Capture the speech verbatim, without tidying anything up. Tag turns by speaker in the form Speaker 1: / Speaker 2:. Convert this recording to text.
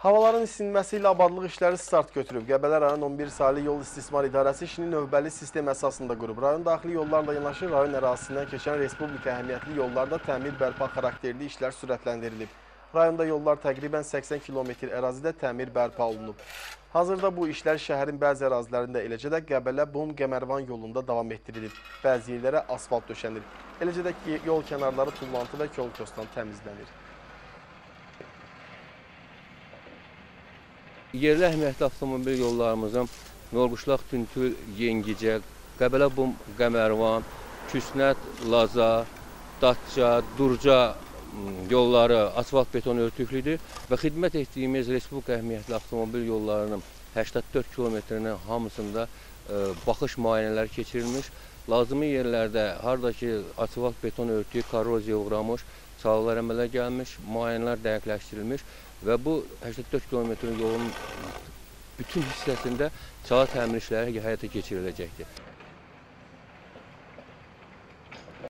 Speaker 1: Havaların isinməsi ilə abadlıq işləri start götürüb. Qəbələ rayon on bir saylı yol istismar idarəsi işini növbəli sistem əsasında qurub. Rayon daxili yollarla yanaşı rayon ərazisindən keçən respublika əhəmiyyətli yollarda təmir bərpa xarakterli işlər sürətləndirilib. Rayonda yollar təqribən səksən kilometr ərazidə təmir bərpa olunub. Hazırda bu işlər şəhərin bəzi ərazilərində, eləcə də Qəbələ-Bum-Qəmərvan yolunda davam etdirilib. Bəzi yerlərə asfalt döşənir. Eləcə də ki, yol kənarları tullantı və kol-kosdan təmizlənir.
Speaker 2: Yerli əhəmiyyətli avtomobil yollarımızın Norquşlaq, Tüntül, Yengicə, Qəbələ-Bum-Qəmərvan, Küsnət, Laza, Datça, Durca yolları asfalt beton örtüklüdür və xidmət etdiyimiz Respublika əhəmiyyətli avtomobil yollarının səksən dörd kilometrinin hamısında e, baxış müayinələri keçirilmiş. Lazımi yerlərdə harada ki asfalt beton örtüyü korroziya uğramış, çalılar əmələ gəlmiş, müayinələr dəqiqləşdirilmiş və bu səksən dörd kilometr yolun bütün hissəsində çala təmir işləri həyata keçiriləcəkdir.